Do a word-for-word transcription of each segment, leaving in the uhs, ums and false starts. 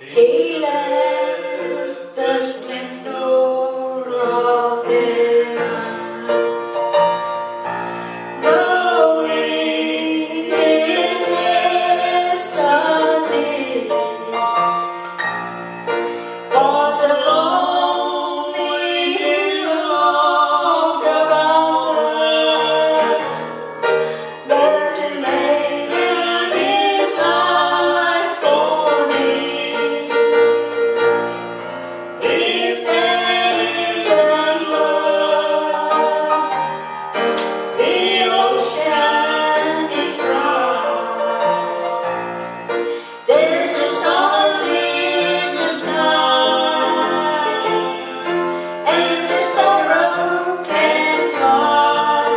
He left the splendor of heaven, knowing his destiny was a lonely hill of the mountain, there to lay down his life for me. If that isn't love, the ocean is bright. There's no stars in the sky, and the sparrow can fly.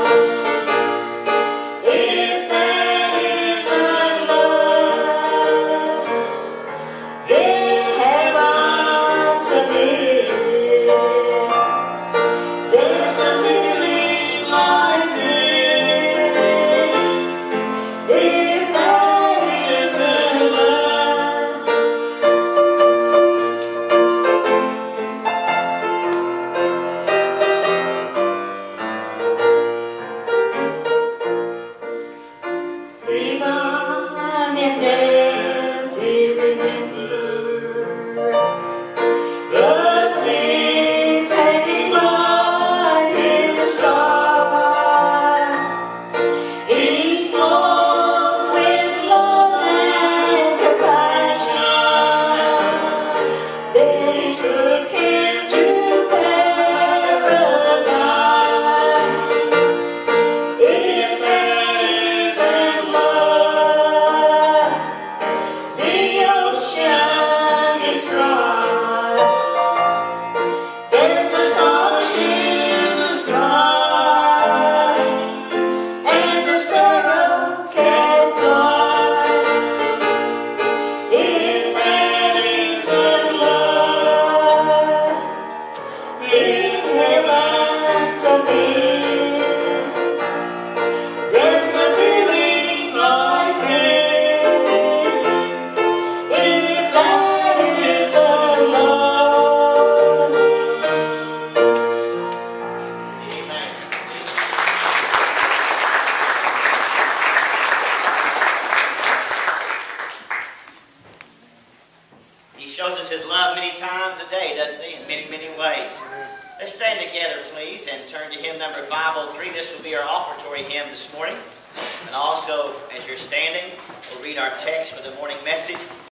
If that isn't love, then heaven's a myth. There's no feeling like this. If that isn't love. Even in death we remember the thief hanging by his side. He spoke with love and compassion. Then he took him to paradise. If that isn't love, the ocean is dry. There's no stars in the sky, and the sparrow can fly. If that isn't love, then heaven's a myth. There's no feeling like this. If that isn't love. Amen. He shows us his love many times a day, doesn't he? In many, many ways. Let's stand together, please, and turn to hymn number five oh three. This will be our offertory hymn this morning. And also, as you're standing, we'll read our text for the morning message.